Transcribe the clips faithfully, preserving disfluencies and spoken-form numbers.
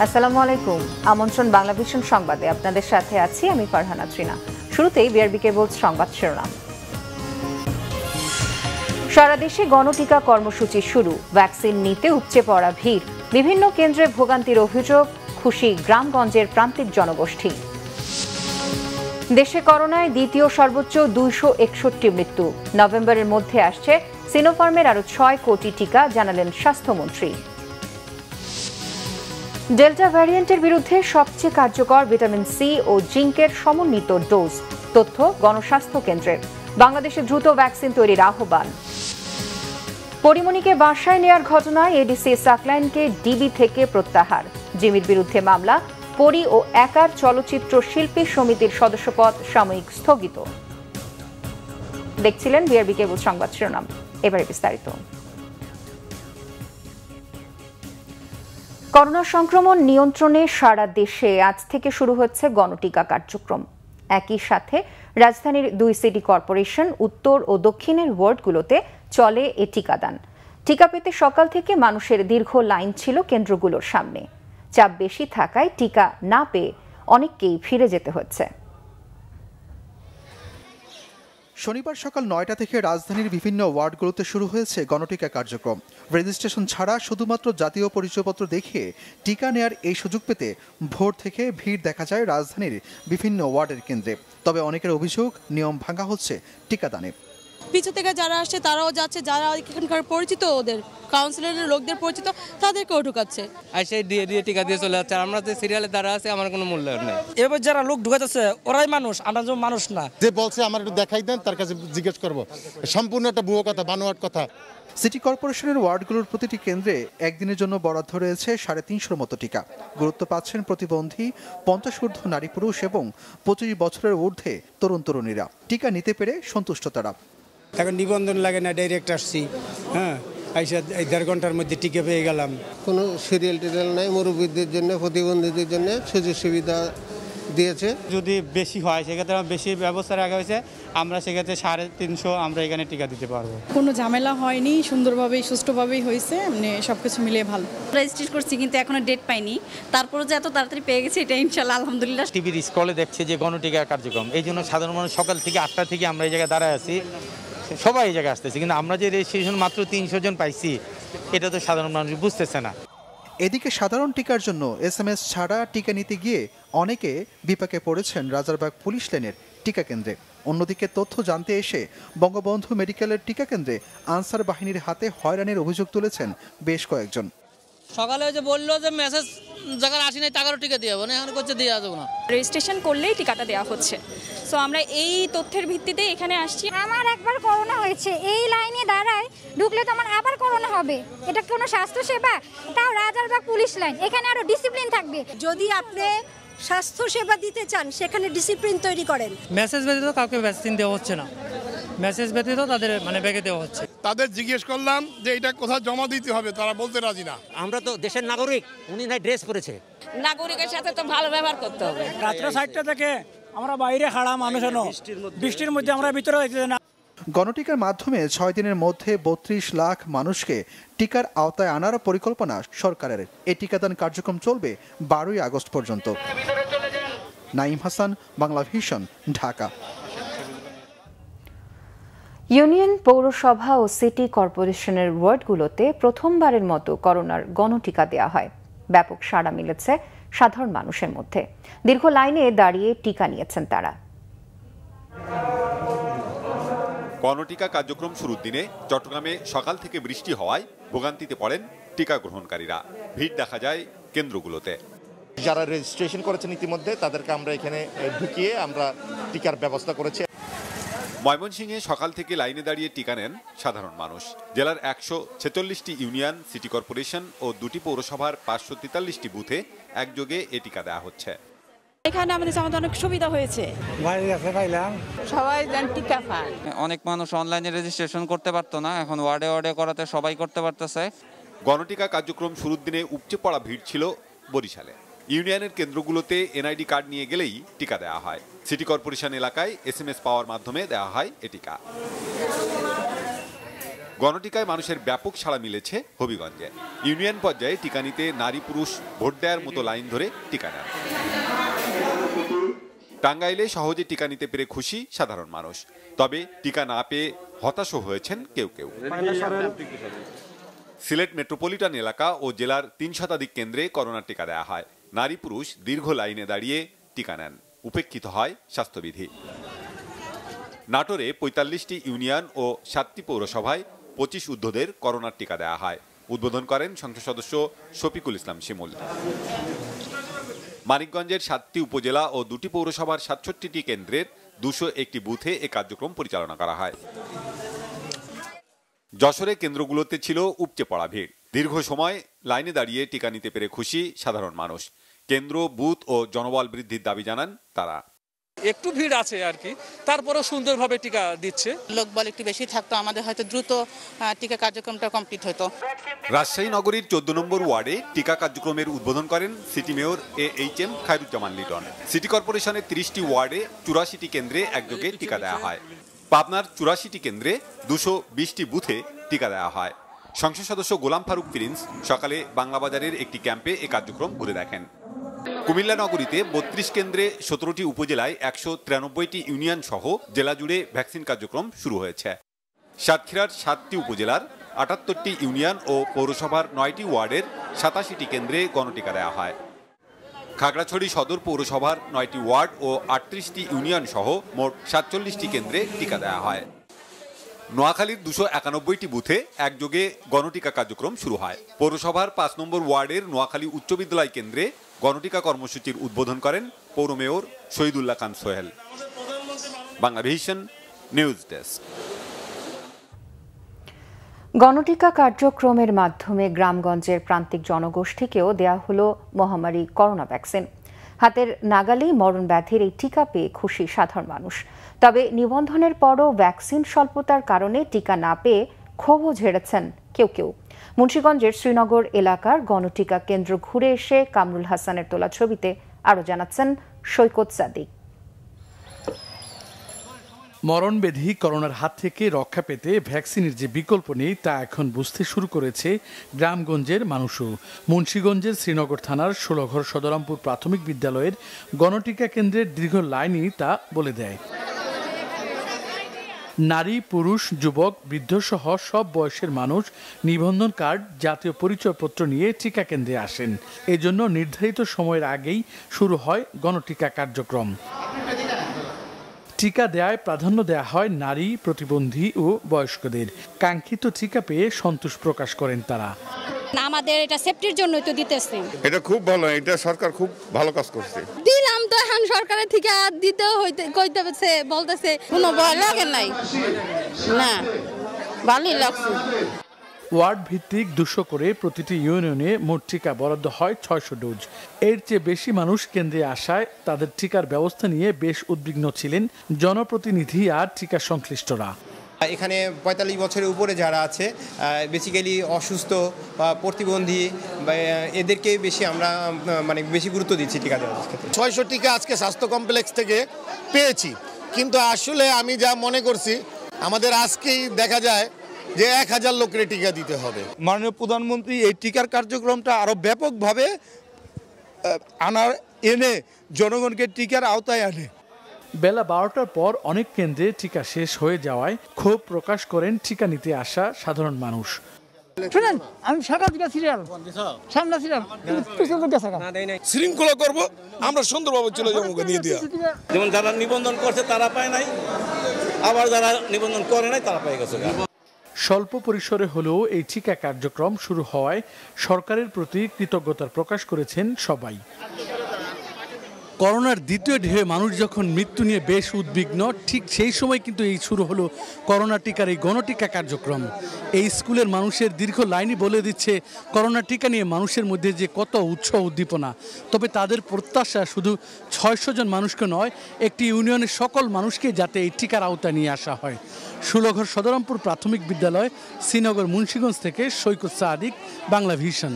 আসসালামু আলাইকুম। আমন্ত্রণ বাংলাভিশন সংবাদে আপনাদের সাথে আছি আমি ফারহানা ত্রিনা। শুরুতেই বিআরবি কেবল সংবাদ শিরোনাম। সারা দেশে গণটিকা কর্মসূচি শুরু, ভ্যাকসিন নিতে উপচে পড়া ভিড়, বিভিন্ন কেন্দ্রে ভোগান্তির অভিযোগ, খুশি গ্রামগঞ্জের প্রান্তিক জনগোষ্ঠী। দেশে করোনায় দ্বিতীয় সর্বোচ্চ দুইশো একষট্টি মৃত্যু, নভেম্বরের মধ্যে আসছে সিনোফার্মের আরো ছয় কোটি টিকা, জানালেন স্বাস্থ্যমন্ত্রী। ডেল্টা ভ্যারিয়েন্টের বিরুদ্ধে সবচেয়ে কার্যকর ভিটামিন সি ও জিঙ্কের সমন্বিত ডোজ, তথ্য গণস্বাস্থ্য কেন্দ্রের। বাংলাদেশে দ্রুত ভ্যাকসিন তৈরির আহ্বান। পরিমণিকে বাসায় নেয়ার ঘটনায় এডিসি সাকলাইনকে ডিবি থেকে প্রত্যাহার, জিমির বিরুদ্ধে মামলা। পরি ও একার চলচ্চিত্র শিল্পী সমিতির সদস্যপদ সাময়িক স্থগিত। দেখছিলেন বিআরবি কেবল সংবাদ শিরোনাম, এবারে বিস্তারিত। করোনা সংক্রমণ নিয়ন্ত্রণে সারা দেশে আজ থেকে শুরু হচ্ছে গণটিকা কার্যক্রম। একই সাথে রাজধানীর দুই সিটি কর্পোরেশন, উত্তর ও দক্ষিণের ওয়ার্ডগুলোতে চলে এ টিকাদান। টিকা পেতে সকাল থেকে মানুষের দীর্ঘ লাইন ছিল কেন্দ্রগুলোর সামনে। চাপ বেশি থাকায় টিকা না পেয়ে অনেককেই ফিরে যেতে হচ্ছে। শনিবার সকাল নয়টা থেকে রাজধানীর বিভিন্ন ওয়ার্ডগুলোতে শুরু হয়েছে গণটিকা কার্যক্রম। রেজিস্ট্রেশন ছাড়া শুধুমাত্র জাতীয় পরিচয়পত্র দেখিয়ে টিকা নেয়ার এই সুযোগ পেতে ভোর থেকে ভিড় দেখা যায় রাজধানীর বিভিন্ন ওয়ার্ডের কেন্দ্রে। তবে অনেকের অভিযোগ নিয়ম ভাঙা হচ্ছে টিকাদানে। পিছু থেকে যারা আসছে তারাও যাচ্ছে, যারা এখানকার পরিচিত, ওদের কাউন্সিলরের লোকদের পরিচিত, তাদেরকেও ঢুকাচ্ছে। আইসে দিয়ে দিয়ে টিকা দিয়ে চলে যাচ্ছে। আমরা যে সিরিয়ালে দ্বারা আছে আমার কোনো মূল্যায়ন নেই। এবার যারা লোক ঢুকাচ্ছে ওরাই মানুষ, আমরা যে মানুষ না। যে বলছে আমার একটু দেখাই দেন, তার কাছে জিজ্ঞেস করবো। সম্পূর্ণ একটা ভুয়ো কথা, বানোয়াট কথা। সিটি কর্পোরেশনের ওয়ার্ডগুলোর প্রতিটি কেন্দ্রে একদিনের জন্য বরাদ্দ রয়েছে সাড়ে তিনশোর মতো টিকা। গুরুত্ব পাচ্ছেন প্রতিবন্ধী, পঞ্চাশ ঊর্ধ্ব নারী পুরুষ এবং পঁচিশ বছরের ঊর্ধ্বে তরুণ তরুণীরা। টিকা নিতে পেরে সন্তুষ্ট তারা। এখন নিবন্ধন লাগে না, ডাইরেক্ট আসছি। হ্যাঁ, আইসা এই দেড় ঘন্টার মধ্যে টিকা পেয়ে গেলাম। কোনো সিরিয়াল টিরিয়াল নাই, মুরব্বীদের জন্য, প্রতিবন্ধীদের জন্য সুযোগ সুবিধা দিয়েছে। যদি বেশি হয় সেক্ষেত্রে বেশি ব্যবস্থা রাখা হয়েছে, আমরা সেক্ষেত্রে সাড়ে তিনশো আমরা এখানে টিকা দিতে পারবো। কোনো ঝামেলা হয়নি, সুন্দরভাবেই সুষ্ঠুভাবেই হয়েছে, মানে সবকিছু মিলিয়ে ভালো। রেজিস্ট্রেশন করছি কিন্তু এখনো ডেট পাইনি, তারপরে যে এত তাড়াতাড়ি পেয়ে গেছে এটা ইনশাআল্লাহ আলহামদুলিল্লাহ। টিভির স্ক্রলে দেখছে যে গণটিকা কার্যক্রম, এই জন্য সাধারণ মানুষ সকাল থেকে আটটা থেকে আমরা এই জায়গায় দাঁড়ায় আছি, সবাই এই জায়গায় আসতেছে। কিন্তু আমরা যে রেজিস্ট্রেশন মাত্র তিনশো জন পাইছি, এটা তো সাধারণ মানুষ বুঝতেছে না। এদিকে সাধারণ টিকার জন্য এস এম এস ছাড়া টিকা নিতে গিয়ে অনেকে বিপাকে পড়েছেন রাজারবাগ পুলিশ লাইনের টিকা কেন্দ্রে। অন্যদিকে তথ্য জানতে এসে বঙ্গবন্ধু মেডিকেলের টিকা কেন্দ্রে আনসার বাহিনীর হাতে হয়রানির অভিযোগ তুলেছেন বেশ কয়েকজন। সকালে যে বললো যে মেসেজ জায়গায় আসি নাই, টাকারও টিকা দিয়ে না, এখন করছে দিয়ে আসবো না। রেজিস্ট্রেশন করলেই টিকাটা দেওয়া হচ্ছে। সো আমরা এই তথ্যের ভিত্তিতে এখানে আসছি। আমার একবার করোনা হয়েছে, এই লাইনে দাঁড়ায় ঢুকলে তো আমার আবার করোনা হবে। এটা কোনো স্বাস্থ্যসেবা? তাও রাজারবাগ পুলিশ লাইন, এখানে আরো ডিসিপ্লিন থাকবে। যদি আপনি স্বাস্থ্য সেবা দিতে চান সেখানে ডিসিপ্লিন তৈরি করেন। মেসেজ ব্যতীত কাউকে ভ্যাকসিন দেওয়া হচ্ছে না, মেসেজ ব্যতীত তাদের মানে ব্যাগে দেওয়া হচ্ছে। তাদের জিজ্ঞেস করলাম যে এটা কোথায় জমা দিতে হবে, তারা বলতে রাজি না। আমরা তো দেশের নাগরিক, উনি না ড্রেস করেছে। নাগরিকের সাথে তো ভালো ব্যবহার করতে হবে। রাত্র সাতটা থেকে আমরা বাইরে খাড়া মানুষ, বৃষ্টির মধ্যে আমরা ভিতরে না। গণটিকার মাধ্যমে ছয় দিনের মধ্যে বত্রিশ লাখ মানুষকে টিকার আওতায় আনার পরিকল্পনা সরকারের। এই টিকাদান কার্যক্রম চলবে বারোই আগস্ট পর্যন্ত। নাইম হাসান, বাংলাভিশন, ঢাকা। ইউনিয়ন, পৌরসভা ও সিটি কর্পোরেশনের ওয়ার্ডগুলোতে প্রথমবারের মতো করোনার গণটিকা দেওয়া হয়। ব্যাপক সাড়া মিলেছে সাধারণ মানুষের মধ্যে। দীর্ঘ লাইনে দাঁড়িয়ে টিকা নিয়েছেন তারা। গণটিকা কার্যক্রম শুরুর দিনে চট্টগ্রামে সকাল থেকে বৃষ্টি হওয়ায় ভোগান্তিতে পড়েন টিকা গ্রহণকারীরা। ভিড় দেখা যায় কেন্দ্রগুলোতে। যারা রেজিস্ট্রেশন করেছেন ইতিমধ্যে তাদেরকে আমরা এখানে ঢুকিয়ে আমরা টিকার ব্যবস্থা করেছি। ময়মনসিংহে সকাল থেকে লাইনে দাঁড়িয়ে টিকা নেন সাধারণ মানুষ। জেলার একশো ছেচল্লিশটি ইউনিয়ন, সিটি কর্পোরেশন ও দুটি পৌরসভার পাঁচশো তেতাল্লিশটি বুথে একযোগে এ টিকা দেওয়া হচ্ছে। এখানে আমাদের আমাদের অনেক সুবিধা হয়েছে, সবাই টিকা পায়। অনেক মানুষ অনলাইনে রেজিস্ট্রেশন করতে পারতো না, এখন ওয়ার্ডে ওয়ার্ডে করাতে সবাই করতে পারতেছে। গণটিকা কার্যক্রম শুরুর দিনে উপচে পড়া ভিড় ছিল বরিশালে। ইউনিয়নের কেন্দ্রগুলোতে এনআইডি কার্ড নিয়ে গেলেই টিকা দেওয়া হয়। সিটি কর্পোরেশন এলাকায় এস এম এস পাওয়ার মাধ্যমে দেওয়া হয় এ টিকা। গণটিকায় মানুষের ব্যাপক সাড়া মিলেছে হবিগঞ্জে। ইউনিয়ন পর্যায়ে টিকা নিতে নারী পুরুষ ভোট দেওয়ার মতো লাইন ধরে টিকা নেন। টাঙ্গাইলে সহজে টিকা নিতে পেরে খুশি সাধারণ মানুষ, তবে টিকা না পেয়ে হতাশও হয়েছেন কেউ কেউ। সিলেট মেট্রোপলিটন এলাকা ও জেলার তিন শতাধিক কেন্দ্রে করোনার টিকা দেওয়া হয়। নারী পুরুষ দীর্ঘ লাইনে দাঁড়িয়ে টিকা নেন, উপেক্ষিত হয় স্বাস্থ্যবিধি। নাটোরে পঁয়তাল্লিশটি ইউনিয়ন ও সাতটি পৌরসভায় পঁচিশ ঊর্ধ্বদের করোনার টিকা দেওয়া হয়। উদ্বোধন করেন সংসদ সদস্য শফিকুল ইসলাম শিমুল। মানিকগঞ্জের সাতটি উপজেলা ও দুটি পৌরসভার সাতষট্টিটি কেন্দ্রের দুশো একটি বুথে এ কার্যক্রম পরিচালনা করা হয়। যশোরে কেন্দ্রগুলোতে ছিল উপচে পড়া ভিড়। দীর্ঘ সময় লাইনে দাঁড়িয়ে টিকা নিতে পেরে খুশি সাধারণ মানুষ। কেন্দ্র, বুথ ও জনবল বৃদ্ধির দাবি জানান তারা। একটু ভিড় আছে আর কি, তারপরেও সুন্দরভাবে টিকা দিচ্ছে। লোকবল একটু বেশি থাকতো, আমাদের হয়তো দ্রুত টিকা কার্যক্রমটা কমপ্লিট হতো। রাজশাহী নগরীর চোদ্দ নম্বর ওয়ার্ডে টিকা কার্যক্রমের উদ্বোধন করেন city mayor A H M Khairuzzaman Liton. City কর্পোরেশনের তিরিশটি ওয়ার্ডে চুরাশিটি কেন্দ্রে একযোগে টিকা দেওয়া হয়। পাবনার চুরাশিটি কেন্দ্রে দুশো বিশটি বুথে টিকা দেওয়া হয়। সংসদ সদস্য গোলাম ফারুক প্রিন্স সকালে বাংলাবাজারের একটি ক্যাম্পে এ কার্যক্রম ঘুরে দেখেন। কুমিল্লা নগরীতে বত্রিশ কেন্দ্রে সতেরোটি উপজেলায় একশো তিরানব্বইটি ইউনিয়ন সহ জেলা জুড়ে ভ্যাকসিন কার্যক্রম শুরু হয়েছে। সাতক্ষীরার সাতটি উপজেলার আটাত্তরটি ইউনিয়ন ও পৌরসভার নয়টি ওয়ার্ডের সাতাশিটি কেন্দ্রে গণটিকা দেওয়া হয়। খাগড়াছড়ি সদর পৌরসভার নয়টি ওয়ার্ড ও আটত্রিশটি ইউনিয়ন সহ মোট সাতচল্লিশটি কেন্দ্রে টিকা দেওয়া হয়। নোয়াখালীর দুশো একানব্বইটি বুথে একযোগে গণটিকা কার্যক্রম শুরু হয়। পৌরসভার পাঁচ নম্বর ওয়ার্ডের নোয়াখালী উচ্চ বিদ্যালয় কেন্দ্রে গণটিকা কর্মসূচির উদ্বোধন করেন পৌর mayor Shahidullah Khan Sohel. Banglavision news desk. গণটিকা কার্যক্রমের মাধ্যমে গ্রামগঞ্জের প্রান্তিক জনগোষ্ঠীকেও দেয়া হলো মহামারী করোনা ভ্যাকসিন। হাতের নাগালেই মরণ ব্যাধির এই টিকা পেয়ে খুশি সাধারণ মানুষ। তবে নিবন্ধনের পরও ভ্যাকসিন স্বল্পতার কারণে টিকা না পেয়ে ক্ষোভও ঝেড়েছেন কেউ কেউ। মুন্সিগঞ্জের শ্রীনগর এলাকার গণটিকা কেন্দ্র ঘুরে এসে কামরুল হাসানের তোলা ছবিতে আরও জানাচ্ছেন সৈকত সাদিক। মরণব্যাধি করোনার হাত থেকে রক্ষা পেতে ভ্যাকসিনের যে বিকল্প নেই তা এখন বুঝতে শুরু করেছে গ্রামগঞ্জের মানুষও। মুন্সিগঞ্জের শ্রীনগর থানার ষোলঘর সদরামপুর প্রাথমিক বিদ্যালয়ের গণটিকা কেন্দ্রের দীর্ঘ লাইনই তা বলে দেয়। নারী, পুরুষ, যুবক, বৃদ্ধসহ সব বয়সের মানুষ নিবন্ধন কার্ড, জাতীয় পরিচয়পত্র নিয়ে টিকা কেন্দ্রে আসেন। এজন্য নির্ধারিত সময়ের আগেই শুরু হয় গণটিকা কার্যক্রম। টিকা দেয়ায় প্রাধান্য দেয়া হয় নারী, প্রতিবন্ধী ও বয়স্কদের। কাঙ্ক্ষিত টিকা পেয়ে সন্তোষ প্রকাশ করেন তারা। আমাদের এটা সেফটির জন্যই তো দিতেছে। এটা খুব ভালো, এটা সরকার খুব ভালো কাজ করছে। দিলাম তো এখন সরকারের থেকে দিতে হইতে কইতেছে, বলতেছে কোনো ভয় লাগে নাই, না ভালোই লাগছে। ওয়ার্ড ভিত্তিক দুশো করে প্রতিটি ইউনিয়নে মোট টিকা বরাদ্দ হয় ছয়শো ডোজ। এর চেয়ে বেশি মানুষ কেন্দ্রে আসায় তাদের টিকার ব্যবস্থা নিয়ে বেশ উদ্বিগ্ন ছিলেন জনপ্রতিনিধি আর টিকা সংশ্লিষ্টরা। এখানে পঁয়তাল্লিশ বছরের উপরে যারা আছে, বেসিক্যালি অসুস্থ বা প্রতিবন্ধী, এদেরকে বেশি আমরা মানে বেশি গুরুত্ব দিচ্ছি টিকা দেওয়ার ক্ষেত্রে। ছয়শো টিকা আজকে স্বাস্থ্য কমপ্লেক্স থেকে পেয়েছি, কিন্তু আসলে আমি যা মনে করছি আমাদের আজকেই দেখা যায় যে এক হাজার লোকের টিকা দিতে হবে। মাননীয় প্রধানমন্ত্রী এই টিকার কার্যক্রমটা আরো ব্যাপকভাবে আনার এনে জনগণকে টিকার আওতায় আনে। বেলা বারোটার পর অনেক কেন্দ্রে টিকা শেষ হয়ে যাওয়ায় ক্ষোভ প্রকাশ করেন টিকা নিতে আসা সাধারণ মানুষ। শুনেন, আমি সকাল থেকে সিরিয়াল সামনে ছিলাম, শৃঙ্খলা করব, আমরা সুন্দরভাবে চলে যাবো নিয়ে দিয়া। যেমন যারা নিবন্ধন করছে তারা পায় নাই, আবার যারা নিবন্ধন করে নাই তারা পেয়ে গেছে। স্বল্প পরিসরে হলেও এই টিকা কার্যক্রম শুরু হওয়ায় সরকারের প্রতি কৃতজ্ঞতা প্রকাশ করেছেন সবাই। করোনার দ্বিতীয় ঢেউয়ে মানুষ যখন মৃত্যু নিয়ে বেশ উদ্বিগ্ন, ঠিক সেই সময় কিন্তু এই শুরু হলো করোনা টিকার এই গণটিকা কার্যক্রম। এই স্কুলের মানুষের দীর্ঘ লাইনই বলে দিচ্ছে করোনা টিকা নিয়ে মানুষের মধ্যে যে কত উৎসাহ উদ্দীপনা। তবে তাদের প্রত্যাশা শুধু ছয়শো জন মানুষকে নয়, একটি ইউনিয়নের সকল মানুষকে যাতে এই টিকার আওতা নিয়ে আসা হয়। ষোলঘর সদরামপুর প্রাথমিক বিদ্যালয়, শ্রীনগর, মুন্সিগঞ্জ থেকে সৈকত সাদিক, বাংলাভিশন।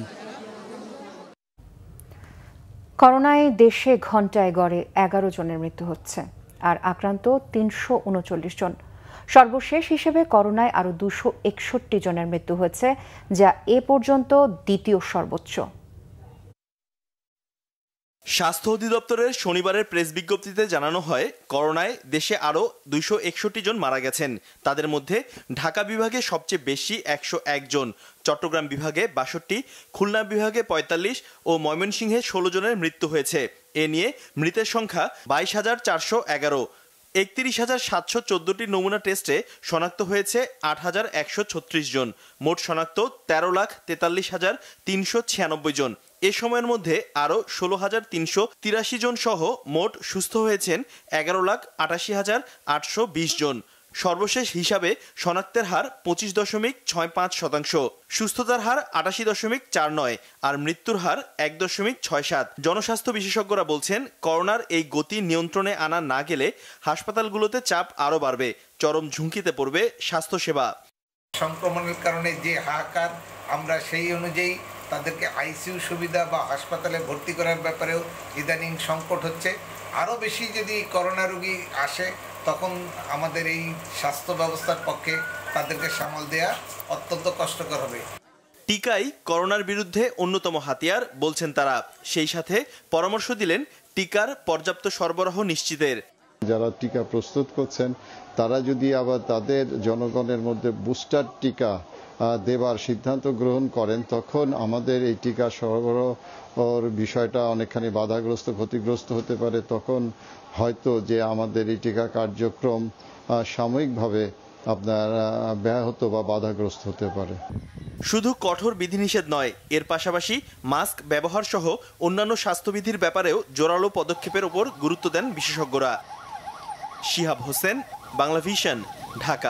করোনায় দেশে ঘণ্টায় গড়ে এগারো জনের মৃত্যু হচ্ছে আর আক্রান্ত তিনশো উনচল্লিশ জন। সর্বশেষ হিসেবে করোনায় আরও দুশো একষট্টি জনের মৃত্যু হয়েছে, যা এ পর্যন্ত দ্বিতীয় সর্বোচ্চ। স্বাস্থ্য অধিদপ্তরের শনিবারের প্রেস বিজ্ঞপ্তিতে জানানো হয়, করোনায় দেশে আরও দুইশো একষট্টি জন মারা গেছেন। তাদের মধ্যে ঢাকা বিভাগে সবচেয়ে বেশি একশো এক জন, চট্টগ্রাম বিভাগে বাষট্টি, খুলনা বিভাগে পঁয়তাল্লিশ ও ময়মনসিংহে ষোলো জনের মৃত্যু হয়েছে। এ নিয়ে মৃতের সংখ্যা বাইশ হাজার চারশো এগারো। একত্রিশ হাজার সাতশো চোদ্দটি নমুনা টেস্টে শনাক্ত হয়েছে আট হাজার একশো ছত্রিশ জন। মোট শনাক্ত তেরো লাখ তেতাল্লিশ হাজার তিনশো ছিয়ানব্বই জন। এ সময়ের মধ্যে আরও ষোলো হাজার তিনশো তিরাশি জন সহ মোট সুস্থ হয়েছেন এগারো লাখ আটাশি হাজার আটশো বিশ জন। সর্বশেষ হিসাবে শনাক্তের হার পঁচিশ দশমিক ছয় পাঁচ শতাংশ, সুস্থতার হার আটাশি দশমিক চার নয় আর মৃত্যুর হার এক দশমিক ছয় সাত। জনস্বাস্থ্য বিশেষজ্ঞরা বলছেন, করোনার এই গতি নিয়ন্ত্রণে আনা না গেলে হাসপাতালগুলোতে চাপ আরও বাড়বে, চরম ঝুঁকিতে পড়বে স্বাস্থ্যসেবা। সংক্রমণের কারণে যে হাহাকার, আমরা সেই অনুযায়ী তাদেরকে আইসিইউ সুবিধা বা হাসপাতালে ভর্তি করার ব্যাপারেও ইদানিং সংকট হচ্ছে। আরও বেশি যদি করোনা রোগী আসে তখন আমাদের এই স্বাস্থ্য ব্যবস্থার পক্ষে তাদেরকে সামাল দেয়া অত্যন্ত কষ্টকর হবে। টিকাই করোনার বিরুদ্ধে অন্যতম হাতিয়ার বলছেন তারা। সেই সাথে পরামর্শ দিলেন টিকার পর্যাপ্ত সরবরাহ নিশ্চিতের। যারা টিকা প্রস্তুত করছেন তারা যদি আবার তাদের জনগণের মধ্যে বুস্টার টিকা দেবার সিদ্ধান্ত গ্রহণ করেন, তখন আমাদের এই টিকা সরবরাহর বিষয়টা অনেকখানি বাধাগ্রস্ত ক্ষতিগ্রস্ত হতে পারে। তখন হয়তো যে আমাদের এই টিকা কার্যক্রম সাময়িকভাবে আপনার ব্যাহত বা বাধাগ্রস্ত হতে পারে। শুধু কঠোর বিধিনিষেধ নয়, এর পাশাপাশি মাস্ক ব্যবহার সহ অন্যান্য স্বাস্থ্যবিধির ব্যাপারেও জোরালো পদক্ষেপের উপর গুরুত্ব দেন বিশেষজ্ঞরা। শিহাব হোসেন, বাংলাভিশন, ঢাকা।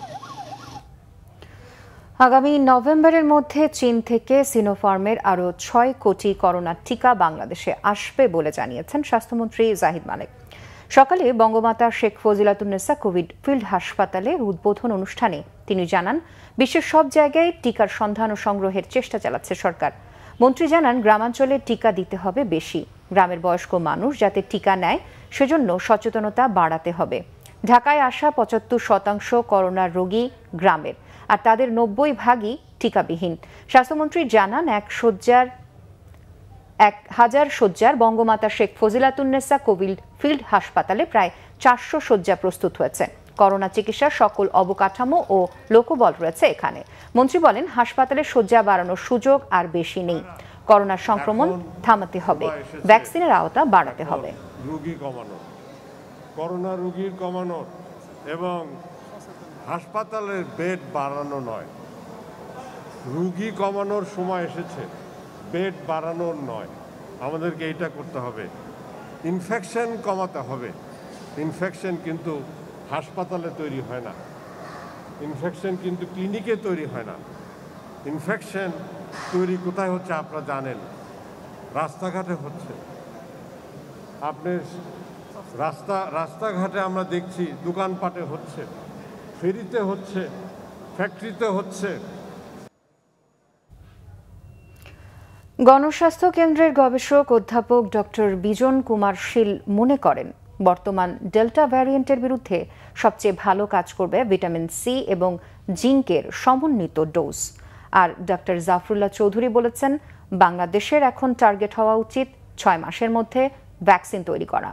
আগামী নভেম্বরের মধ্যে চীন থেকে সিনোফার্মের আরও ছয় কোটি করোনা টিকা বাংলাদেশে আসবে বলে জানিয়েছেন স্বাস্থ্যমন্ত্রী জাহিদ মালেক। সকালে বঙ্গমাতা শেখ ফজিলাতুন্নেসা কোভিড ফিল্ড হাসপাতালের উদ্বোধন অনুষ্ঠানে তিনি জানান, বিশ্বের সব জায়গায় টিকার সন্ধান ও সংগ্রহের চেষ্টা চালাচ্ছে সরকার। মন্ত্রী জানান, গ্রামাঞ্চলে টিকা দিতে হবে বেশি, গ্রামের বয়স্ক মানুষ যাতে টিকা নেয় সেজন্য সচেতনতা বাড়াতে হবে। ঢাকায় আসা পঁচাত্তর শতাংশ করোনার রোগী গ্রামের, আর তাদের নব্বই ভাগই টিকাবিহীন। স্বাস্থ্যমন্ত্রী জানান, এক শয্যার এক হাজার শয্যার বঙ্গমাতা শেখ ফজিলাতুন্নেসা কোভিড ফিল্ড হাসপাতালে প্রায় চারশো শয্যা প্রস্তুত হয়েছে। করোনা চিকিৎসার সকল অবকাঠামো ও লোকবল রয়েছে এখানে। মন্ত্রী বলেন, হাসপাতালে শয্যা বাড়ানোর সুযোগ আর বেশি নেই। করোনা সংক্রমণ থামাতে হবে, ভ্যাকসিনের আওতা বাড়াতে হবে। রোগী কমানো, করোনা রোগীর কমানো এবং হাসপাতালের বেড বাড়ানো নয়, রোগী কমানোর সময় এসেছে, বেড বাড়ানোর নয়। আমাদেরকে এটা করতে হবে, ইনফেকশন কমাতে হবে। ইনফেকশন কিন্তু হাসপাতালে তৈরি হয় না, ইনফেকশন কিন্তু ক্লিনিকে তৈরি হয় না। ইনফেকশন তৈরি কোথায় হচ্ছে আপনারা জানেন, রাস্তাঘাটে হচ্ছে। আপনি রাস্তা রাস্তাঘাটে আমরা দেখছি, দোকানপাটে হচ্ছে, ফেরিতে হচ্ছে, ফ্যাক্টরিতে হচ্ছে। গণস্বাস্থ্য কেন্দ্রের গবেষক অধ্যাপক ডক্টর বিজন কুমার শীল মনে করেন, বর্তমান ডেল্টা ভ্যারিয়েন্টের বিরুদ্ধে সবচেয়ে ভালো কাজ করবে ভিটামিন সি এবং জিঙ্কের সমন্বিত ডোজ। আর ডক্টর জাফরুল্লাহ চৌধুরী বলেছেন, বাংলাদেশের এখন টার্গেট হওয়া উচিত ছয় মাসের মধ্যে ভ্যাকসিন তৈরি করা।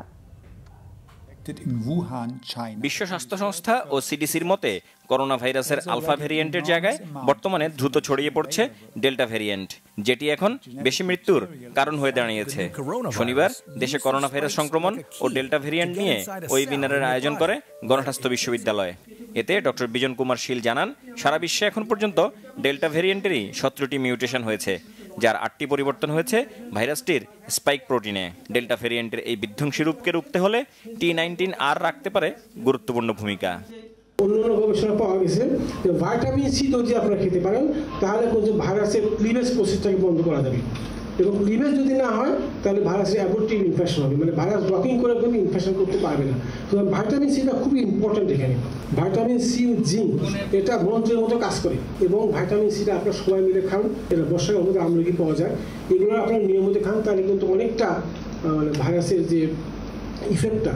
বিশ্ব স্বাস্থ্য সংস্থা ও সিডিসির মতে করোনা ভাইরাসের আলফা ভ্যারিয়েন্টের জায়গায় বর্তমানে দ্রুত ছড়িয়ে পড়ছে ডেল্টা ভ্যারিয়েন্ট, যেটি এখন বেশি মৃত্যুর কারণ হয়ে দাঁড়িয়েছে। শনিবার দেশে করোনা ভাইরাস সংক্রমণ ও ডেল্টা ভ্যারিয়েন্ট নিয়ে ওয়েবিনারের আয়োজন করে গণস্বাস্থ্য বিশ্ববিদ্যালয়। এতে ডক্টর বিজন কুমার শীল জানান, সারা বিশ্বে এখন পর্যন্ত ডেল্টা ভ্যারিয়েন্টেরই সতেরোটি মিউটেশন হয়েছে, যার আটটি পরিবর্তন হয়েছে ভাইরাসটির স্পাইক প্রোটিনে। ডেল্টা ভ্যারিয়েন্টের এই বিধ্বংসী রূপকে রুখতে হলে টি নাইনটিন আর রাখতে পারে গুরুত্বপূর্ণ ভূমিকা। অন্যান্য গবেষণা পাওয়া গেছে যে ভাইটামিন সি যদি আপনারা খেতে পারেন তাহলে কিন্তু ভাইরাসের ক্লিভেজ প্রসেসটাকে বন্ধ করা যাবে, এবং ক্লিভেজ যদি না হয় তাহলে ভাইরাসের অ্যাবর্টিভ ইনফেকশন হবে, মানে ভাইরাস ব্লকিং করে কিন্তু ইনফেকশন করতে পারবে না। সুতরাং ভাইটামিন সিটা খুবই ইম্পর্টেন্ট এখানে। ভাইটামিন সি জিঙ্ক এটা মন্ত্রের মতো কাজ করে, এবং ভাইটামিন সিটা আপনার সবাই মিলে খান, এটা বর্ষাকাল মধ্যে আমলকি পাওয়া যায়, এগুলো আপনার নিয়মিত খান, তাহলে কিন্তু অনেকটা মানে ভাইরাসের যে ইফেক্টটা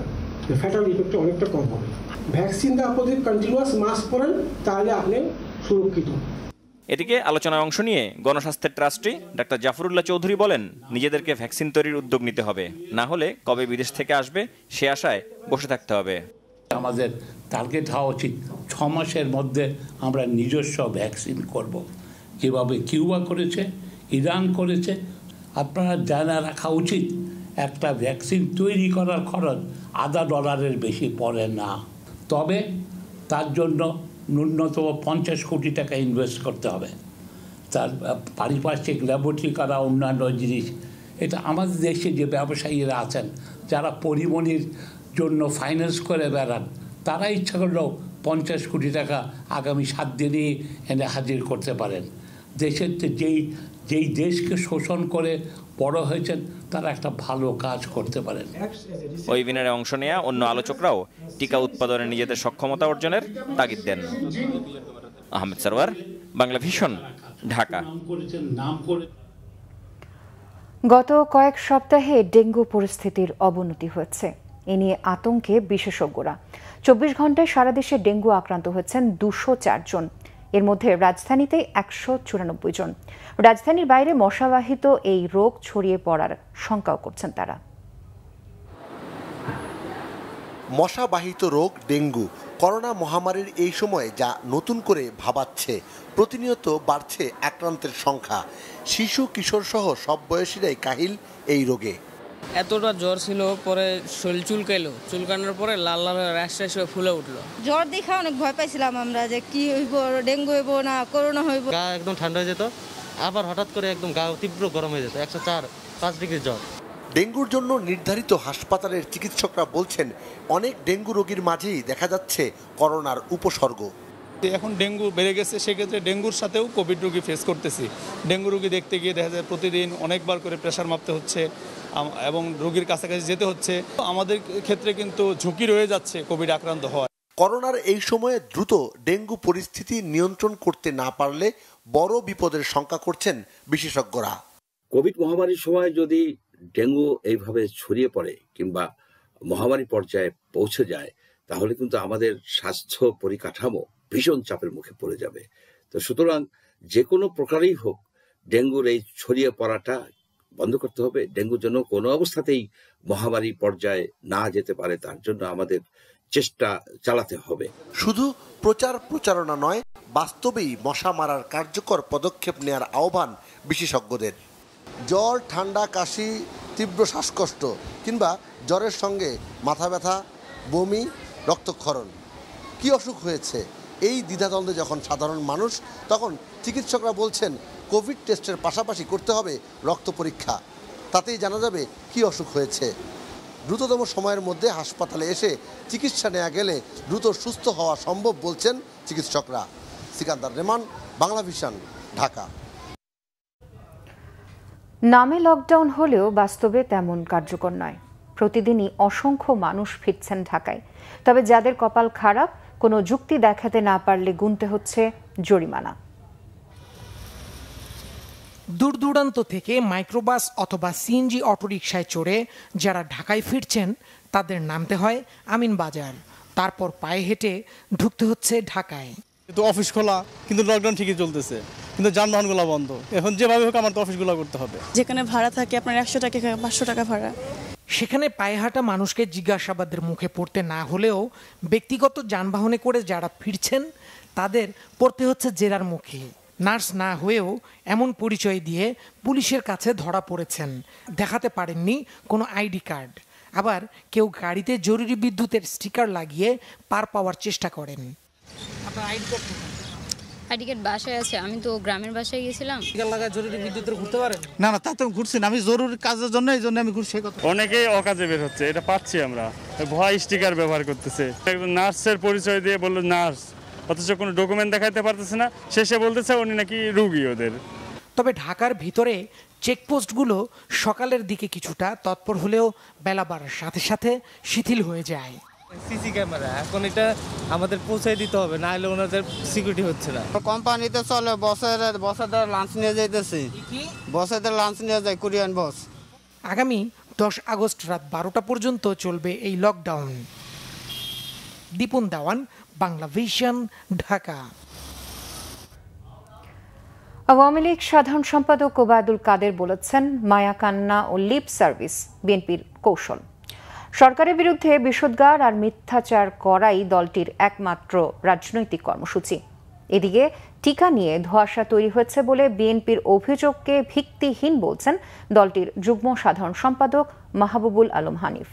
ফ্যাটাল ইফেক্টটা অনেকটা কম হবে। ভ্যাকসিন দেওয়ার পর যদি কন্টিনিউয়াস মাস্ক পরেন তাহলে আপনি সুরক্ষিত। এদিকে আলোচনায় অংশ নিয়ে গণস্বাস্থ্যের ট্রাস্টি ডাক্তার জাফরুল্লাহ চৌধুরী বলেন, নিজেদেরকে ভ্যাকসিন তৈরির উদ্যোগ নিতে হবে, না হলে কবে বিদেশ থেকে আসবে সে আশায় বসে থাকতে হবে। আমাদের টার্গেট হওয়া উচিত ছ মাসের মধ্যে আমরা নিজস্ব ভ্যাকসিন করব, যেভাবে কিউবা করেছে, ইরান করেছে। আপনারা জানা রাখা উচিত একটা ভ্যাকসিন তৈরি করার খরচ আধা ডলারের বেশি পড়ে না, তবে তার জন্য ন্যূনতম পঞ্চাশ কোটি টাকা ইনভেস্ট করতে হবে। তার পারিপার্শ্বিক ল্যাবরেটরি করা, অন্যান্য জিনিস, এটা আমাদের দেশে যে ব্যবসায়ীরা আছেন যারা পরিবহনের জন্য ফাইন্যান্স করে বেড়ান, তারা ইচ্ছা করলেও পঞ্চাশ কোটি টাকা আগামী সাত দিনেই এনে হাজির করতে পারেন। দেশের যেই যেই দেশকে শোষণ করে বড় হয়েছেন তারা একটা ভালো কাজ করতে পারেন। ওয়েবিনারে অংশ নেওয়া অন্য আলোচকরাও টিকা উৎপাদনে নিজেদের সক্ষমতা অর্জনের তাগিদ দেন। আহমেদ সরওয়ার, বাংলাভিশন, ঢাকা। গত কয়েক সপ্তাহে ডেঙ্গু পরিস্থিতির অবনতি হয়েছে, এ নিয়ে আতঙ্কে বিশেষজ্ঞরা। চব্বিশ ঘন্টায় সারা দেশে ডেঙ্গু আক্রান্ত হয়েছেন দুশো চার জন, এর মধ্যে রাজধানীতে একশো চুরানব্বই জন। রাজধানীর বাইরে মশাবাহিত এই রোগ ছড়িয়ে পড়ার শঙ্কাও করছেন তারা। মশাবাহিত রোগ ডেঙ্গু করোনা মহামারীর এই সময়ে যা নতুন করে ভাবাচ্ছে। প্রতিনিয়ত বাড়ছে আক্রান্তের সংখ্যা। শিশু কিশোর সহ সব বয়সীরাই কাহিল এই রোগে। এতটা জ্বর ছিল, পরে শরীর চুলকাইলো, চুলকানোর পরে লাল লাল র্যাশ র্যাশ হয়ে ফুলে উঠলো। জ্বর দেখে অনেক ভয় পাইছিলাম আমরা যে কি হইব, ডেঙ্গু হইব না করোনা হইব। গা একদম ঠান্ডা হয়ে যেত, আবার হঠাৎ করে একদম গা তীব্র গরম হয়ে যেত, একশো চার পাঁচ ডিগ্রি জ্বর। ডেঙ্গুর জন্য নির্ধারিত হাসপাতালের চিকিৎসকরা বলছেন, অনেক ডেঙ্গু রোগীর মাঝেই দেখা যাচ্ছে করোনার উপসর্গ। এখন ডেঙ্গু বেড়ে গেছে, সেক্ষেত্রে ডেঙ্গুর সাথেও কোভিড রোগী ফেস করতেছি। ডেঙ্গু রোগী দেখতে গিয়ে দেখা যায় প্রতিদিন অনেকবার করে প্রেশার মাপতে হচ্ছে এবং রোগীর কাছাকাছি যেতে হচ্ছে। আমাদের ক্ষেত্রে কিন্তু ঝুঁকি রয়ে যাচ্ছে কোভিড আক্রান্ত হওয়ার। করোনার এই সময়ে দ্রুত ডেঙ্গু পরিস্থিতি নিয়ন্ত্রণ করতে না পারলে বড় বিপদের শঙ্কা করছেন বিশেষজ্ঞরা। কোভিড মহামারীর সময় যদি ডেঙ্গু এইভাবে ছড়িয়ে পড়ে কিংবা মহামারী পর্যায়ে পৌঁছে যায়, তাহলে কিন্তু আমাদের স্বাস্থ্য পরিকাঠামো ভীষণ চাপের মুখে পড়ে যাবে। তো সুতরাং যে কোনো প্রকারেই হোক ডেঙ্গুর এই ছড়িয়ে পড়াটা বন্ধ করতে হবে। ডেঙ্গুর জন্য কোনো অবস্থাতেই মহামারী পর্যায়ে না যেতে পারে, তার জন্য আমাদের চেষ্টা চালাতে হবে। শুধু প্রচার প্রচারণা নয়, বাস্তবেই মশা মারার কার্যকর পদক্ষেপ নেওয়ার আহ্বান বিশেষজ্ঞদের। জ্বর, ঠান্ডা, কাশি, তীব্র শ্বাসকষ্ট কিংবা জ্বরের সঙ্গে মাথা ব্যথা, বমি, রক্তক্ষরণ, কি অসুখ হয়েছে, এই দ্বিধাদ্বন্দ্বে যখন সাধারণ মানুষ, তখন চিকিৎসকরা বলছেন কোভিড টেস্টের পাশাপাশি করতে হবে রক্ত পরীক্ষা, তাতেই জানা যাবে কি অসুখ হয়েছে। দ্রুততম সময়ের মধ্যে হাসপাতালে এসে চিকিৎসা নেওয়া গেলে দ্রুত সুস্থ হওয়া সম্ভব বলছেন চিকিৎসকরা। সিকান্দার রেমান, বাংলাভিশন, ঢাকা। নামে লকডাউন হলেও বাস্তবে তেমন কার্যকর নয়। প্রতিদিনই অসংখ্য মানুষ ফিরছেন ঢাকায়, তবে যাদের কপাল খারাপ, কোনো যুক্তি দেখাতে না পারলে গুনতে হচ্ছে জরিমানা। দূর দূরান্ত থেকে মাইক্রোবাস অথবা সিএনজি অটোরিকশায় চড়ে যারা ঢাকায় ফিরছেন তাদের নামতে হয় আমিন বাজার, তারপর পায়ে হেঁটে ঢুকতে হচ্ছে ঢাকায়। তো অফিস খোলা, কিন্তু লকডাউন ঠিকই চলতেছে, কিন্তু যানবাহনগুলো বন্ধ। এখন যেভাবে হোক আমার তো অফিসগুলো করতে হবে। যেখানে ভাড়া থাকে আপনার একশো টাকা পাঁচশো টাকা ভাড়া, সেখানে পায়ে হাঁটা মানুষকে জিজ্ঞাসাবাদের মুখে পড়তে না হলেও ব্যক্তিগত যানবাহনে করে যারা ফিরছেন তাদের পড়তে হচ্ছে জেরার মুখে। নার্স না হয়েও এমন পরিচয় দিয়ে পুলিশের কাছে ধরা পড়েছেন, দেখাতে পারেননি কোনো আইডি কার্ড। আবার কেউ গাড়িতে জরুরি বিদ্যুতের স্টিকার লাগিয়ে পার পাওয়ার চেষ্টা করেন। আপনার আইডি কার্ড আইডি কার্ড বাসায় আছে, আমি তো গ্রামের বাসায় গেছিলাম। স্টিকার লাগায় জরুরি বিদ্যুতের ঘুরতে পারেন? না না, তা তো ঘুরছি না, আমি জরুরি কাজের জন্য এই জন্য আমি ঘুরছি। অনেকেই অকাজে বের হচ্ছে, এটা পাচ্ছি আমরা। ভয় স্টিকার ব্যবহার করতেছে, একজন নার্সের পরিচয় দিয়ে বললো নার্স, অথচ কোনো ডকুমেন্ট দেখাতে পারতেছে না, শেষে বলতেছে উনি নাকি রুগী ওদের। তবে ঢাকার ভিতরে চেকপোস্টগুলো সকালের দিকে কিছুটা তৎপর হলেও বেলা বাড়ার সাথে সাথে শিথিল হয়ে যায়। সিসি ক্যামেরা এখন এটা আমাদের পৌঁছে দিতে হবে, না হলে ওনাদের সিকিউরিটি হচ্ছে না। কোম্পানিতে চলে, বসের বসেদের লাঞ্চ নিয়ে যাইতেছি, বসেদের লাঞ্চ নিয়ে যায় কোরিয়ান বস। আগামী দশ আগস্ট রাত বারোটা পর্যন্ত চলবে এই লকডাউন। দীপন দেওয়ান, বাংলাভিশন, ঢাকা। আওয়ামী লীগ সাধারণ সম্পাদক ওবায়দুল কাদের বলেছেন, মায়াকান্না ও লিপ সার্ভিস বিএনপির কৌশল। সরকারের বিরুদ্ধে বিষোদ্গার আর মিথ্যাচার করাই দলটির একমাত্র রাজনৈতিক কর্মসূচি। এদিকে টিকা নিয়ে ধোঁয়াশা তৈরি হয়েছে বলে বিএনপির অভিযোগকে ভিত্তিহীন বলছেন দলটির যুগ্ম সাধারণ সম্পাদক মাহবুবুল আলম হানিফ।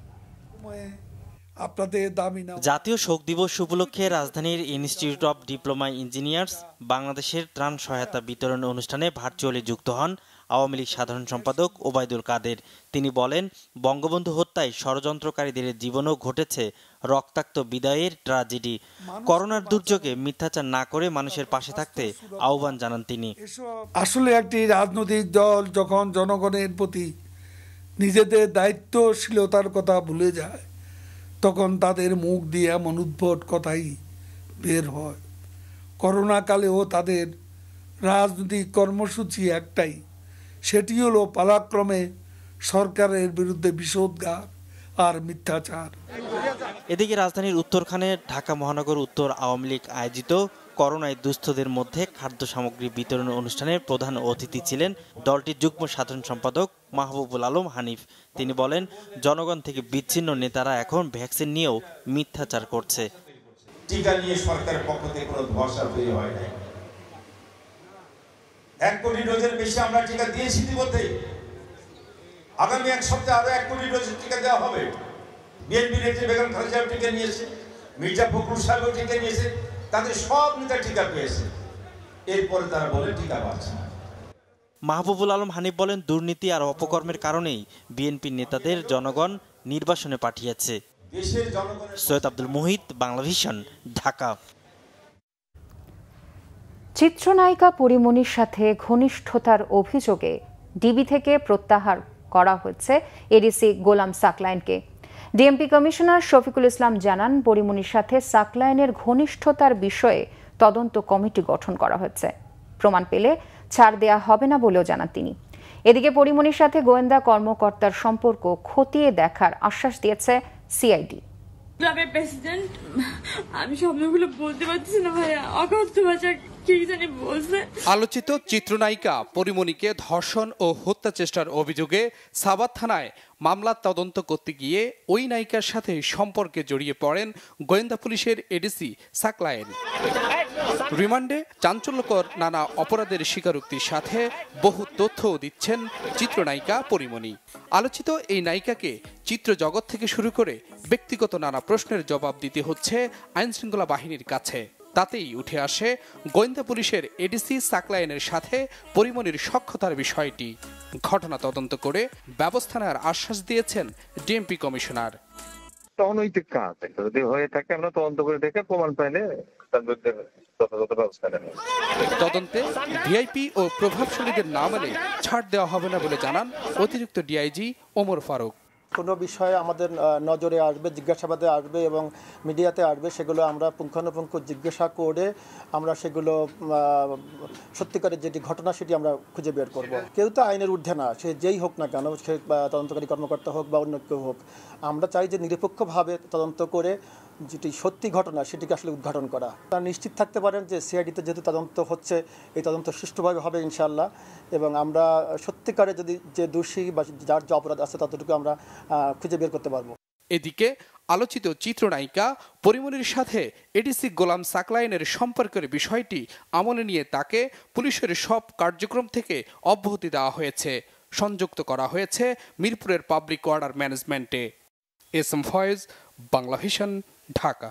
জাতীয় শোক দিবস উপলক্ষে রাজধানীর ইনস্টিটিউট অব ডিপ্লোমা ইঞ্জিনিয়ার্স বাংলাদেশের ত্রাণ সহায়তা বিতরণ অনুষ্ঠানে ভার্চুয়ালি যুক্ত হন আওয়ামী লীগ সাধারণ সম্পাদক ওবায়দুল কাদের। তিনি বলেন, বঙ্গবন্ধু হত্যায় ষড়যন্ত্রকারীদের জীবনও ঘটেছে রক্তাক্ত বিদায়ের ট্র্যাজেডি। করোনার দুর্যোগে মিথ্যাচার না করে মানুষের পাশে থাকতে আহ্বান জানান তিনি। আসলে একটি রাজনৈতিক দল যখন জনগণের প্রতি নিজেদের দায়িত্বশীলতার কথা ভুলে যায়, তখন তাদের মুখ দিয়ে এমন উদ্ভট কথাই বের হয়। করোনা কালেও তাদের রাজনৈতিক কর্মসূচি একটাই, সেটি হলো পালাক্রমে সরকারের বিরুদ্ধে বিষোদ্গার আর মিথ্যাচার। এদিকে রাজধানীর উত্তরখানে ঢাকা মহানগর উত্তর আওয়ামী লীগ আয়োজিত করোনায় দুস্থদের মধ্যে খাদ্য সামগ্রী বিতরণ অনুষ্ঠানের প্রধান অতিথি ছিলেন দলটির যুগ্ম সাধারণ সম্পাদক মাহবুবুল আলম হানিফ। তিনি বলেন, জনগণ থেকে বিচ্ছিন্ন নেতারা এখন ভ্যাকসিন নিয়েও মিথ্যাচার করছে। টিকা নিয়ে সরকারের পক্ষ থেকে কোনো ধোঁয়াশা তৈরি হয় নাই। এক কোটি ডোজের বেশি আমরা টিকা দিয়েছি ইতিমধ্যে। আগামী এক সপ্তাহে আরো এক কোটি ডোজের টিকা দেওয়া হবে। বিএনপি নেত্রী বেগম খালেদা সাহেব টিকা নিয়েছে, মির্জা ফখরুল সাহেবও টিকা নিয়েছে, তাদের সব নেতা টিকা পেয়েছে। এরপরে তারা বলে টিকা পাচ্ছে না। মাহবুবুল আলম হানিফ বলেন, দুর্নীতি আর অপকর্মের কারণেই বিএনপি নেতাদের জনগণ নির্বাসনে পাঠিয়েছে। সৈয়দ আব্দুল মুহিত, বাংলাভিশন, ঢাকা। চিত্রনায়িকা পরিমণির সাথে ঘনিষ্ঠতার অভিযোগে ডিবি থেকে প্রত্যাহার করা হয়েছে এডিসি গোলাম সাকলাইনকে। ডিএমপি কমিশনার শফিকুল ইসলাম জানান, পরিমণির সাথে সাকলাইনের ঘনিষ্ঠতার বিষয়ে তদন্ত কমিটি গঠন করা হয়েছে। প্রমাণ পেলে ছাড় দেয়া হবে না বলেও জানান তিনি। এদিকে পরিমণির সাথে গোয়েন্দা কর্মকর্তার সম্পর্ক খতিয়ে দেখার আশ্বাস দিয়েছে সিআইডি। ক্লাবের প্রেসিডেন্ট, আমি শব্দগুলো বলতে পারছি না ভাইয়া, অকথ্য ভাষা কি জানি বলছে। আলোচিত চিত্রনায়িকা পরিমণিকে ধর্ষণ ও হত্যা চেষ্টার অভিযোগে সাভার থানায় মামলা তদন্ত করতে গিয়ে ওই নায়িকার সাথে সম্পর্কে জড়িয়ে পড়েন গোয়েন্দা পুলিশের এডিসি সাকলায়েন। রিমান্ডে চাঞ্চল্যকর নানা অপরাধের স্বীকারোক্তির সাথে বহু তথ্যও দিচ্ছেন চিত্রনায়িকা পরিমণি। আলোচিত এই নায়িকাকে চিত্র জগৎ থেকে শুরু করে ব্যক্তিগত নানা প্রশ্নের জবাব দিতে হচ্ছে আইনশৃঙ্খলা বাহিনীর কাছে। তাতেই উঠে আসে গোয়েন্দা পুলিশের এডিসি সাকলায়েনের সাথে পরিমণির সখ্যতার বিষয়টি। ঘটনা তদন্ত করে ব্যবস্থা নেওয়ার আশ্বাস দিয়েছেন ডিএমপি কমিশনার। অনৈতিক কাজ যদি হয়ে থাকে আমরা তদন্ত করে দেখে প্রমাণ পাইলে তার বিরুদ্ধে যথাযথ ব্যবস্থা নেব। তদন্তে ভিআইপি ও প্রভাবশালীদের নাম এলে ছাড় দেওয়া হবে না বলে জানান অতিরিক্ত ডিআইজি ওমর ফারুক। কোনো বিষয়ে আমাদের নজরে আসবে, জিজ্ঞাসাবাদে আসবে এবং মিডিয়াতে আসবে, সেগুলো আমরা পুঙ্খানুপুঙ্খ জিজ্ঞাসা করে আমরা সেগুলো সত্যিকারের যেটি ঘটনা সেটি আমরা খুঁজে বের করব। কেউ তো আইনের ঊর্ধ্বে না, সে যেই হোক না কেন, সে তদন্তকারী কর্মকর্তা হোক বা অন্য কেউ হোক। আমরা চাই যে নিরপেক্ষভাবে তদন্ত করে যেটি সত্যি ঘটনা সেটিকে আসলে উদ্ঘাটন করা। তারা নিশ্চিত থাকতে পারেন যে সিআইডিতে যেহেতু তদন্ত হচ্ছে, এই তদন্ত সুষ্ঠুভাবে হবে ইনশাআল্লাহ, এবং আমরা সত্যিকারে যদি যে দোষী বা যার যে অপরাধ আছে ততটুকু আমরা খুঁজে বের করতে পারবো। এদিকে আলোচিত চিত্রনায়িকা পরিমণির সাথে এডিসি গোলাম সাকলাইনের সম্পর্কের বিষয়টি আমলে নিয়ে তাকে পুলিশের সব কার্যক্রম থেকে অব্যাহতি দেওয়া হয়েছে, সংযুক্ত করা হয়েছে মিরপুরের পাবলিক অর্ডার ম্যানেজমেন্টে। S M Faiz, Banglavision, Dhaka.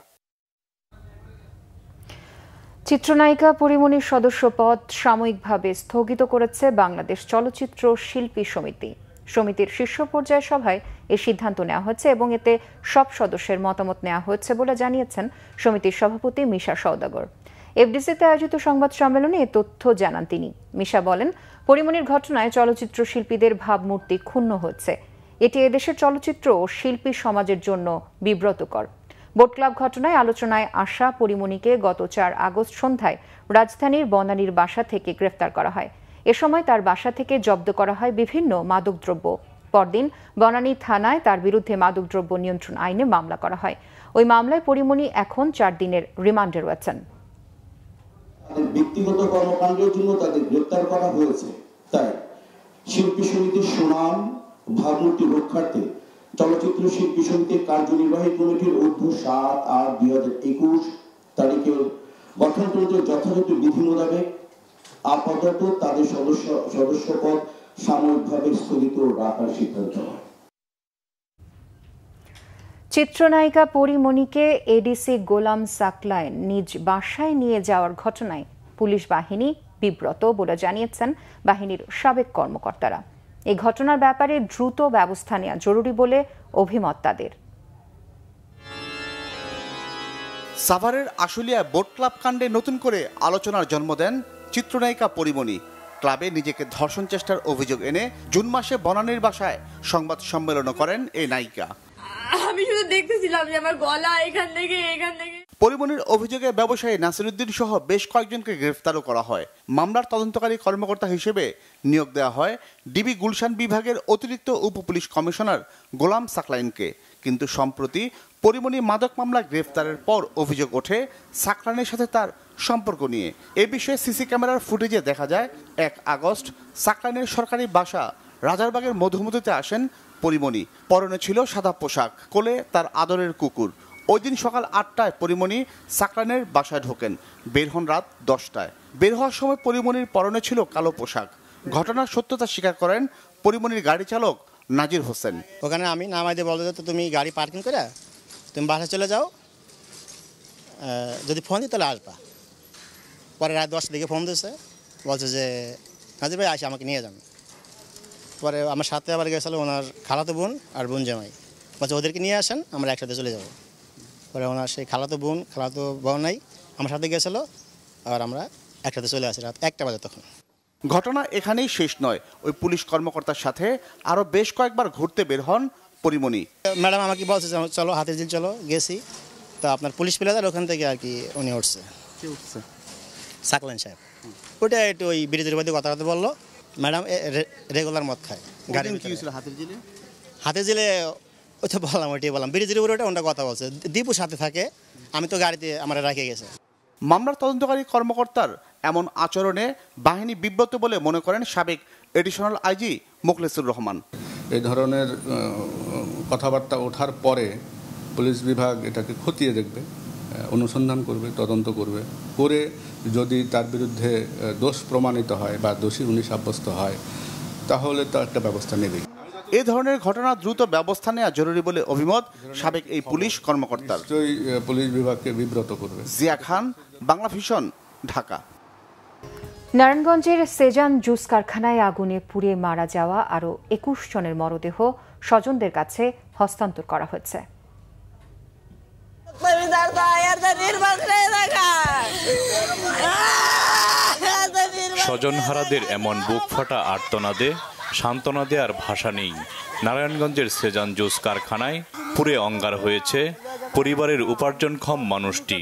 চিত্রনায়িকা পরিমণির সদস্যপদ সাময়িকভাবে স্থগিত করেছে বাংলাদেশ চলচ্চিত্র শিল্পী সমিতি। সমিতির শীর্ষ পর্যায় সভায় এই সিদ্ধান্ত নেওয়া হয়েছে এবং এতে সব সদস্যের মতামত নেওয়া হয়েছে বলে জানিয়েছেন সমিতির সভাপতি মিশা সওদাগর। এফডিসিতে আয়োজিত সংবাদ সম্মেলনে এ তথ্য জানান তিনি। মিশা বলেন, পরিমণির ঘটনায় চলচ্চিত্র শিল্পীদের ভাবমূর্তি ক্ষুণ্ণ হচ্ছে। এটি এদেশের চলচ্চিত্র ও শিল্পী সমাজের জন্য বিব্রতকর। বোট ক্লাব ঘটনায় আলোচনায় আসা পরিমণিকে গত চার আগস্ট সন্ধ্যায় রাজধানীর বনানীর বাসা থেকে গ্রেফতার করা হয়। এ সময় তার বাসা থেকে জব্দ করা হয় বিভিন্ন মাদকদ্রব্য। পরদিন বনানী থানায় তার বিরুদ্ধে মাদকদ্রব্য নিয়ন্ত্রণ আইনে মামলা করা হয়। ওই মামলায় পরিমণি এখন চার দিনের রিমান্ডে রয়েছেন। ব্যক্তিগত কর্মকাণ্ডের জন্য তাদের গ্রেপ্তার করা হয়েছে। তাই শিল্পী সমিতির সুনাম ভাবমূর্তি রক্ষার্থে চলচ্চিত্র শিল্পী সমিতির কার্যনির্বাহী কমিটির ঊর্ধ্ব সাত আট দুই হাজার একুশ তারিখের গঠনতন্ত্র যথাযথ বিধি মোতাবেক আপাতত তাদের সদস্য সদস্যপদ সাময়িকভাবে স্থগিত রাখার সিদ্ধান্ত হয়। চিত্রনায়িকা পরিমণিকে এডিসি গোলাম সাকলায়েন নিজ বাসায় নিয়ে যাওয়ার ঘটনায় পুলিশ বাহিনী বিব্রত বলে জানিয়েছেন বাহিনীর সাবেক কর্মকর্তারা। এই ঘটনার ব্যাপারে দ্রুত ব্যবস্থা নেওয়া জরুরি বলে অভিমত তাদের। সাভারের আশুলিয়া বোট ক্লাব কাণ্ডে নতুন করে আলোচনার জন্ম দেন চিত্রনায়িকা পরিমণি। ক্লাবে নিজেকে ধর্ষণ চেষ্টার অভিযোগ এনে জুন মাসে বনানীর বাসায় সংবাদ সম্মেলন করেন এই নায়িকা। আমি শুধু দেখতেছিলাম যে আমার গলা এখান থেকে এখান থেকে। পরিমণির অভিযোগে ব্যবসায়ী নাসিরউদ্দিন সহ বেশ কয়েকজনকে গ্রেফতারও করা হয়। মামলার তদন্তকারী কর্মকর্তা হিসেবে নিয়োগ দেওয়া হয় ডিবি গুলশান বিভাগের অতিরিক্ত উপ পুলিশ কমিশনার গোলাম সাকলাইনকে। কিন্তু সম্প্রতি পরিমণি মাদক মামলা গ্রেফতারের পর অভিযোগ ওঠে সাকলাইনের সাথে তার সম্পর্ক নিয়ে। এ বিষয়ে সিসি ক্যামেরার ফুটেজে দেখা যায় এক আগস্ট সাকলাইনের সরকারি বাসা রাজারবাগের মধুমতিতে আসেন পরিমণি। পরনে ছিল সাদা পোশাক, কোলে তার আদরের কুকুর। ওই দিন সকাল আটটায় পরিমণি সাকলাইনের বাসায় ঢোকেন, বের হন রাত দশটায়। বের হওয়ার সময় পরিমণির পরনে ছিল কালো পোশাক। ঘটনার সত্যতা স্বীকার করেন পরিমণির গাড়ি চালক নাজির হোসেন। ওখানে আমি নামাই দিয়ে বলতে তুমি গাড়ি পার্কিং করে তুমি বাসায় চলে যাও, যদি ফোন দিই তাহলে আসবা। পরে রাত দশটার দিকে ফোন দিয়েছে, বলছে যে নাজির ভাই আসে আমাকে নিয়ে যান। পরে আমার সাথে আবার গেছিলো ওনার খালাতো বোন আর বোন জামাই, বলছে ওদেরকে নিয়ে আসেন আমরা একসাথে চলে যাব। পরে ওনার সেই খালাতো বোন খালাতো বোন নাই আমার সাথে গেছিলো, আর আমরা একসাথে চলে আসি রাত একটা বাজে তখন। ঘটনা এখানেই শেষ নয়, ওই পুলিশ কর্মকর্তার সাথে আরও বেশ কয়েকবার ঘুরতে বের হন পরিমণি। ম্যাডাম আমাকে বলছে চলো হাতের দিন চলো, গেছি তো আপনার পুলিশ প্লেজার ওখান থেকে আর কি উনি উঠছে। কি উঠছে? সাকলাইন সাহেব। ওটা একটু ওই ব্রিজের মধ্যে কথা কথা বললো। ম্যাডাম রেগুলার মদ খায় গাড়ি। কি হয়েছিল হাতের জিলে? হাতের জিলে ওই তো বললাম ওইটাই বললাম, ব্রিজের উপরে ওটা ওটা কথা বলছে। দীপু সাথে থাকে, আমি তো গাড়িতে আমার রেখে গেছে। মামলার তদন্তকারী কর্মকর্তার এমন আচরণে বাহিনী বিব্রত বলে মনে করেন সাবেক এডিশনাল আইজি মোখলেসুর রহমান। এই ধরনের কথাবার্তা ওঠার পরে পুলিশ বিভাগ এটাকে খতিয়ে দেখবে, অনুসন্ধান করবে, তদন্ত করবে, করে যদি তার বিরুদ্ধে দোষ প্রমাণিত হয় বা দোষী উনি সাব্যস্ত হয় তাহলে তো একটা ব্যবস্থা নেবে। এ ধরনের ঘটনা দ্রুত ব্যবস্থা নেওয়া জরুরি বলে অভিমত সাবেক এই পুলিশ কর্মকর্তার। নিশ্চয়ই পুলিশ বিভাগকে বিব্রত করবে। জিয়া খান, বাংলাভিশন, ঢাকা। নারায়ণগঞ্জের সেজান জুস কারখানায় আগুনে পুড়ে মারা যাওয়া আরও একুশ জনের মরদেহ স্বজনদের কাছে হস্তান্তর করা হয়েছে। স্বজনহারাদের এমন বুক ফাটা আর্তনাদে সান্ত্বনা দেওয়ার ভাষা নেই। নারায়ণগঞ্জের সেজান জুস কারখানায় পুড়ে অঙ্গার হয়েছে পরিবারের উপার্জনক্ষম মানুষটি।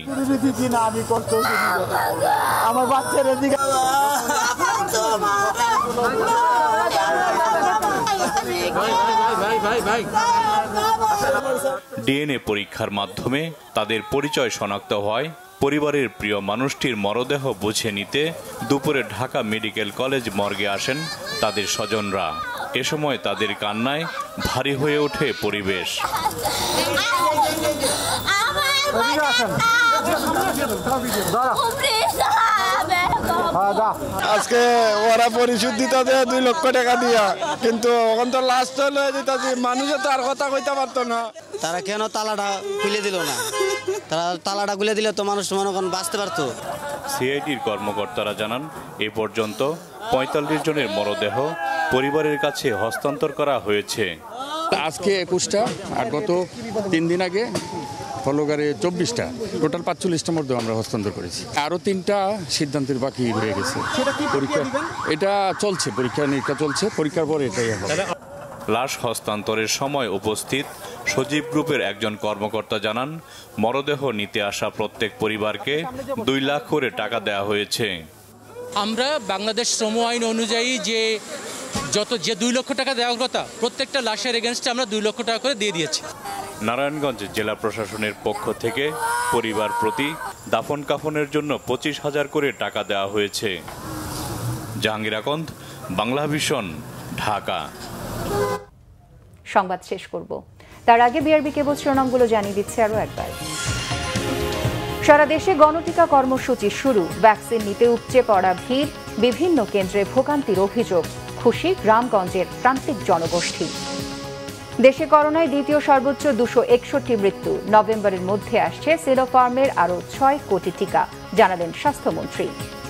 ডিএনএ পরীক্ষার মাধ্যমে তাদের পরিচয় শনাক্ত হয়। পরিবারের প্রিয় মানুষটির মরদেহ বুঝে নিতে দুপুরে ঢাকা মেডিকেল কলেজ মর্গে আসেন তাদের স্বজনরা। এ সময় তাদের কান্নায় ভারী হয়ে ওঠে পরিবেশ। আজকে ওরা পরিশোধ দিতে দেয় দুই লক্ষ টাকা দিয়া, কিন্তু ওখান তো লাস্ট হলে দিতাছি, মানুষে তো আর কথা কইতে পারতো না। তারা কেন তালাটা খুলে দিল না? তারা তালাটা খুলে দিলে তো মানুষ মনে করেন বাঁচতে পারতো। সিআইডির কর্মকর্তারা জানান এ পর্যন্ত পঁয়তাল্লিশ জনের মরদেহ পরিবারের কাছে হস্তান্তর করা হয়েছে। আজকে একুশটা আর গত তিন দিন আগে ফলোগারে চব্বিশটা, টোটাল পাঁচচল্লিশটা মধ্যে আমরা হস্তান্তর করেছি। আরও তিনটা সিদ্ধান্তের বাকি রয়ে গেছে। পরীক্ষা এটা চলছে, পরীক্ষা নিরীক্ষা চলছে, পরীক্ষার পরে এটাই হবে। লাশ হস্তান্তরের সময় উপস্থিত সজীব গ্রুপের একজন কর্মকর্তা জানান মরদেহ নিতে আসা প্রত্যেক পরিবারকে দুই লাখ করে টাকা দেওয়া হয়েছে। আমরা বাংলাদেশ শ্রম আইন অনুযায়ী যে যত যে দুই লক্ষ টাকা দেওয়ার কথা প্রত্যেকটা লাশের এগেনস্টে আমরা দুই লক্ষ টাকা করে দিয়ে দিয়েছি। নারায়ণগঞ্জ জেলা প্রশাসনের পক্ষ থেকে পরিবার প্রতি দাফন কাফনের জন্য পঁচিশ হাজার করে টাকা দেওয়া হয়েছে। জাহাঙ্গীর আকন্দ, বাংলাভিশন, ঢাকা। সংবাদ শেষ করব, তার আগে বিআরবি কেবল শিরোনামগুলো জানিয়ে দিচ্ছে আরও একবার। সারা দেশে গণটিকা কর্মসূচি শুরু, ভ্যাকসিন নিতে উপচে পড়া ভিড়, বিভিন্ন কেন্দ্রে ভোগান্তির অভিযোগ, খুশি গ্রামগঞ্জের প্রান্তিক জনগোষ্ঠী। দেশে করোনায় দ্বিতীয় সর্বোচ্চ দুশো একষট্টি মৃত্যু, নভেম্বরের মধ্যে আসছে সিনোফার্মের আরও ছয় কোটি টিকা, জানালেন স্বাস্থ্যমন্ত্রী।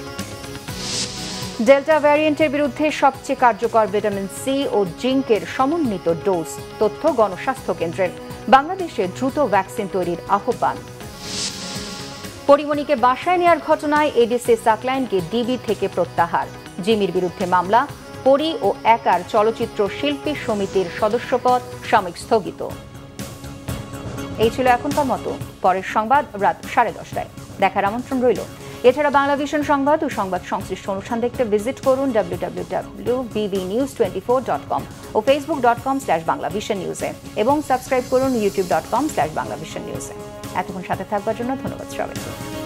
ডেল্টা ভ্যারিয়েন্টের বিরুদ্ধে সবচেয়ে কার্যকর ভিটামিন সি ও জিঙ্কের সমন্বিত ডোজ, তথ্য গণস্বাস্থ্য কেন্দ্রের। বাংলাদেশে দ্রুত ভ্যাকসিন তৈরির আহ্বান। পরিমণিকে বাসায় নেওয়ার ঘটনায় এডিসি সাকলাইনকে ডিবি থেকে প্রত্যাহার, জিমির বিরুদ্ধে মামলা। পরি ও একার চলচ্চিত্র শিল্পী সমিতির সদস্যপদ সাময়িক স্থগিত। এই ছিল এখনকার মতো, পরের সংবাদ রাত সাড়ে দশটায় দেখার আমন্ত্রণ রইল। এছাড়া বাংলাভিশন সংবাদ ও সংবাদ সংশ্লিষ্ট অনুষ্ঠান দেখতে ভিজিট করুন W W W dot BV news twenty four dot com ও Facebook dot com slash Banglavision নিউজে, এবং সাবস্ক্রাইব করুন YouTube dot com slash Banglavision নিউজে। এতক্ষণ সাথে থাকবার জন্য ধন্যবাদ সবাইকে।